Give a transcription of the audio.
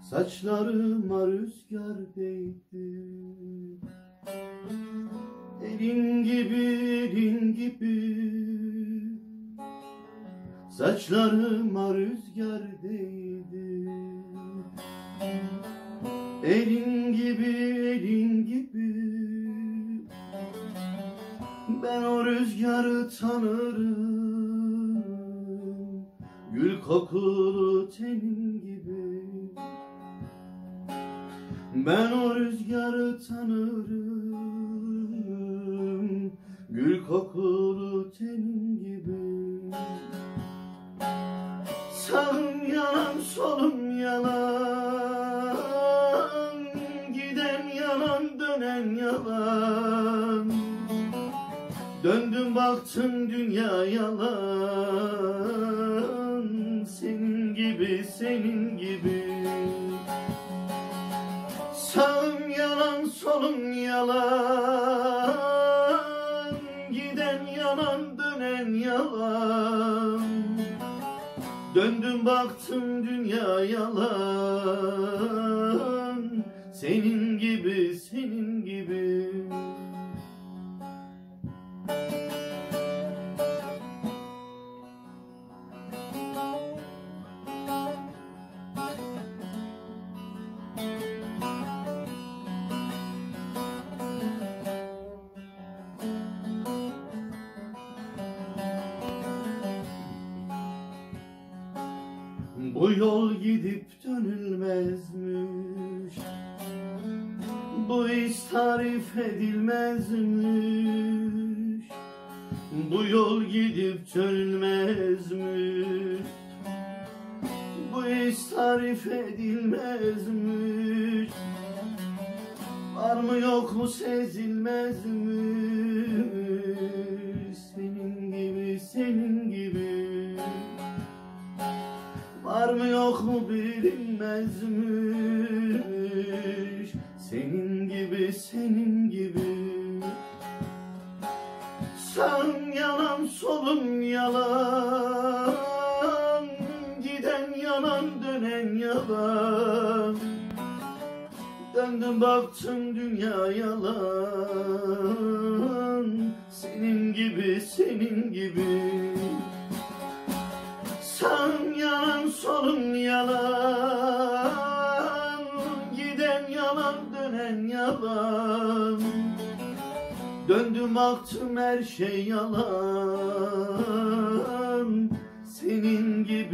Saçlarıma rüzgar değdi. Elin gibi, elin gibi. Saçlarıma rüzgar değdi. Elin gibi, elin gibi. Ben o rüzgarı tanırım, gül kokulu tenin gibi. Ben o rüzgarı tanırım, gül kokulu tenin gibi. Sağım yalan, solum yalan, giden yalan, dönen yalan. Döndüm baktım dünya yalan, senin gibi, senin gibi. Sağım yalan, solum yalan, giden yalan, dönen yalan. Döndüm baktım dünya yalan, senin gibi, senin gibi. Bu yol gidip dönülmezmiş, bu iş tarif edilmezmiş. Bu yol gidip dönülmezmiş, bu iş tarif edilmezmiş. Var mı yok mu sezilmezmiş, senin gibi, senin gibi. Var mı yok mu bilinmezmiş, senin gibi, senin gibi. Sağım yalan, solum yalan, giden yalan, dönen yalan. Döndüm baktım dünya yalan, senin gibi, senin gibi. Sağım yalan, solum yalan, giden yalan, dönen yalan. Döndüm baktım her şey yalan, senin gibi.